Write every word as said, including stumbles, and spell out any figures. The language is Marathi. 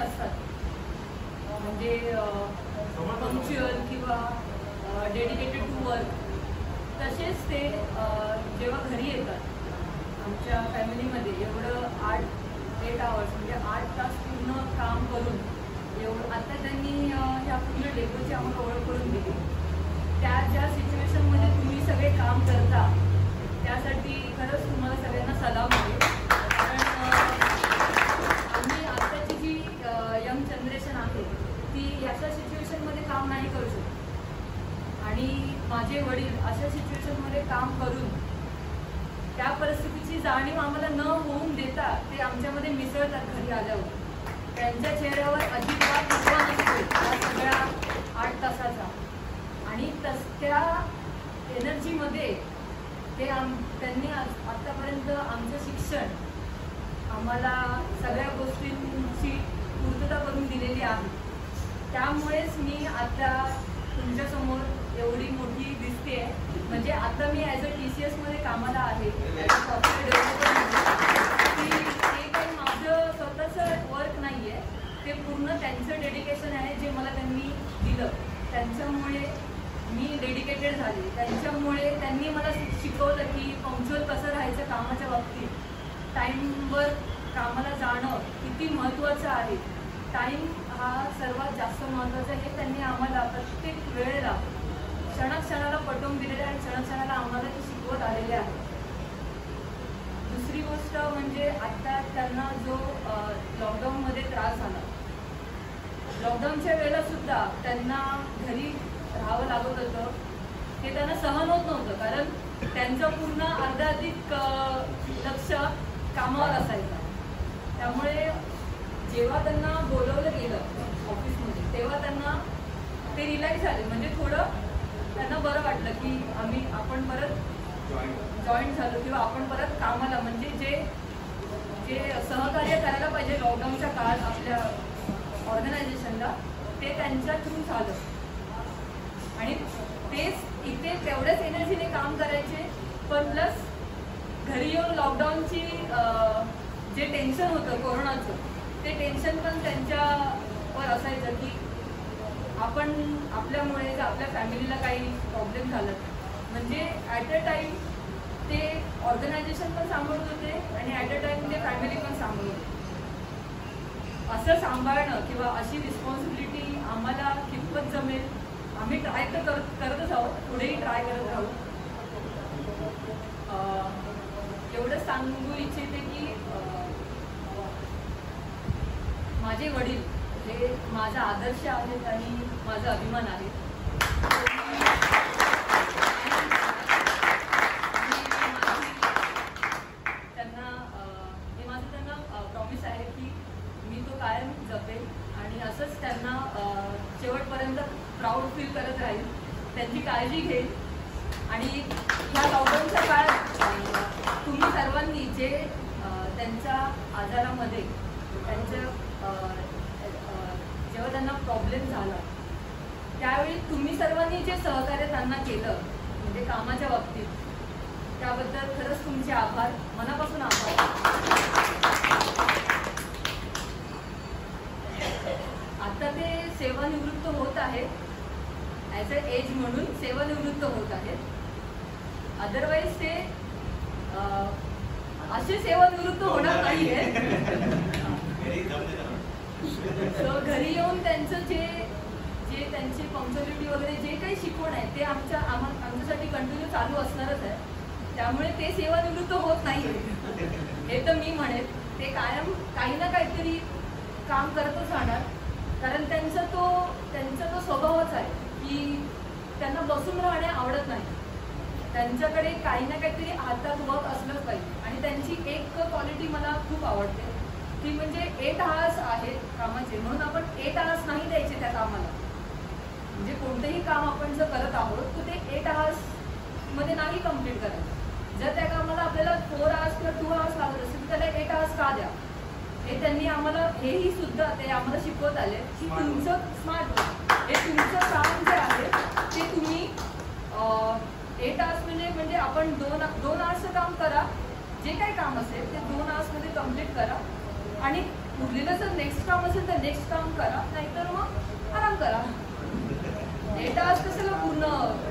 असतात, म्हणजे पंक्च्युअल किंवा डेडिकेटेड टू वर्क, तसेच ते जेव्हा घरी येतात आमच्या फॅमिलीमध्ये एवढं आठ एट आवर्स म्हणजे आठ तास पूर्ण काम करून एवढं आता त्यांनी ह्या पूर्ण डेकोची आम्हाला ओळख करून दिली. त्या ज्या सिच्युएशनमध्ये तुम्ही सगळे काम करता त्यासाठी खरंच तुम्हाला सगळ्यांना सलाम आहे. कारण आम्ही आत्ताची जी यंग जनरेशन आहे ती अशा सिच्युएशनमध्ये काम नाही करू शकत, आणि माझे वडील अशा सिच्युएशनमध्ये काम करून त्या परिस्थितीची जाणीव आम्हाला न होऊन देता ते आमच्यामध्ये मिसळतात घरी आल्यावर. त्यांच्या चेहऱ्यावर अजिबात थकवा नसतो या सगळ्या आठ तासाचा, आणि तस त्या एनर्जीमध्ये ते आम त्यांनी आत्तापर्यंत आमचं शिक्षण आम्हाला सगळ्या गोष्टींची पूर्तता करून दिलेली आहे. त्यामुळेच मी आता तुमच्यासमोर एवढी मोठी दिसते आहे. म्हणजे आता मी ॲज अ टी सी एसमध्ये कामाला आहे, सॉफ्टवेअर डेव्हलपरमध्ये, की ते काही माझं स्वतःचं वर्क नाही आहे, ते पूर्ण त्यांचं डेडिकेशन आहे जे मला त्यांनी दिलं. त्यांच्यामुळे मी डेडिकेटेड झाले, त्यांच्यामुळे त्यांनी मला शिकवलं की पंक्च्युअल कसं राहायचं कामाच्या बाबतीत, टाईमवर कामाला जाणं किती महत्त्वाचं आहे, टाईम हा सर्वात जास्त महत्त्वाचा आहे हे त्यांनी आम्हाला प्रत्येक वेळेला क्षणाक्षणाला पटवून दिलेलं आहे आणि क्षणाक्षणाला आम्हाला ते शिकवत आलेले आहे. दुसरी गोष्ट म्हणजे आत्ता त्यांना जो लॉकडाऊनमध्ये त्रास झाला, लॉकडाऊनच्या वेळेला सुद्धा त्यांना घरी राहावं लागत होतं, ते त्यांना सहन होत नव्हतं, कारण त्यांचं पूर्ण अर्धाधिक लक्ष कामावर असायचं. त्यामुळे जेव्हा त्यांना बोलवलं गेलं ऑफिसमध्ये तेव्हा त्यांना ते रिलॅक्स झाले, म्हणजे थोडं त्यांना बरं वाटलं की आम्ही आपण परत जॉईन झालो किंवा आपण परत कामाला, म्हणजे जे जे सहकार्य करायला पाहिजे लॉकडाऊनच्या काळात आपल्या ऑर्गनायझेशनला ते त्यांच्या थ्रू झालं. आणि तेच इथे तेवढ्याच एनर्जीने काम करायचे, पण प्लस घरी येऊन लॉकडाऊनची जे टेन्शन होतं कोरोनाचं ते टेन्शन पण त्यांच्यावर असायचं की आपण आपल्यामुळे जर आपल्या फॅमिलीला काही प्रॉब्लेम झाला, म्हणजे ॲट अ टाईम ते ऑर्गनायझेशन पण सांभाळत होते आणि ॲट अ टाईम ते फॅमिली पण सांभाळत होते. असं सांभाळणं किंवा अशी रिस्पॉन्सिबिलिटी आम्हाला कितपत जमेल आम्ही ट्राय तर करत करतच आहोत, पुढेही ट्राय करत राहू. एवढं सांगू इच्छिते की माझे वडील हे माझा आदर्श आहेत आणि माझा अभिमान आहे. त्यांना हे माझं त्यांना प्रॉमिस आहे की मी तो कायम जपेल आणि असंच त्यांना शेवटपर्यंत प्राऊड फील करत राहील, त्यांची काळजी घेईल. आणि ह्या लॉकडाऊनच्या काळात तुम्ही सर्वांनी जे त्यांच्या आजारामध्ये त्यांच्या जेव्हा त्यांना प्रॉब्लेम झाला त्यावेळी तुम्ही सर्वांनी जे सहकार्य त्यांना केलं म्हणजे कामाच्या बाबतीत, त्याबद्दल खरंच तुमचे आभार, मनापासून आभार. आता ते सेवानिवृत्त होत आहेत, ॲज अ एज म्हणून सेवानिवृत्त होत आहेत. अदरवाईज ते असे सेवानिवृत्त होणार नाही आहेत. सो घरी येऊन त्यांचं जे जे त्यांची पंक्च्युअलिटी वगैरे जे काही शिकवण आहे ते आमच्या आम्हा आमच्यासाठी कंटिन्यू चालू असणारच आहे. त्यामुळे ते सेवानिवृत्त होत नाही हे तर मी म्हणेन, ते कायम काही ना काहीतरी काम करतच राहणार. कारण त्यांचा तो त्यांचा तो स्वभावच आहे की त्यांना बसून राहणे आवडत नाही, त्यांच्याकडे काही ना काहीतरी हातात वर्क असलंच पाहिजे. आणि त्यांची एक क्वालिटी मला खूप आवडते, ती म्हणजे एट आवर्स आहेत कामाचे, म्हणून आपण एट आवर्स नाही द्यायचे त्या कामाला. म्हणजे कोणतेही काम आपण जर करत आहोत तर ते एट आवर्समध्ये नाही कम्प्लीट करायचं. जर त्या कामाला आपल्याला फोर आवर्स किंवा टू आवर्स लागत असेल तर त्याला एट आवर्स का द्या. हे त्यांनी आम्हाला हेही सुद्धा ते आम्हाला शिकवत आले की तुमचं स्मार्ट हे तुमचं काम जे आहे ते तुम्ही एट आवर्स म्हणजे म्हणजे आपण दोन दोन आवर्सचं काम करा, जे काही काम असेल ते दोन आवर्समध्ये कम्प्लीट करा. आणि उरलेलं जर नेक्स्ट काम असेल तर नेक्स्ट काम करा, नाहीतर मग आराम करा. हे टास्क कशाला पूर्ण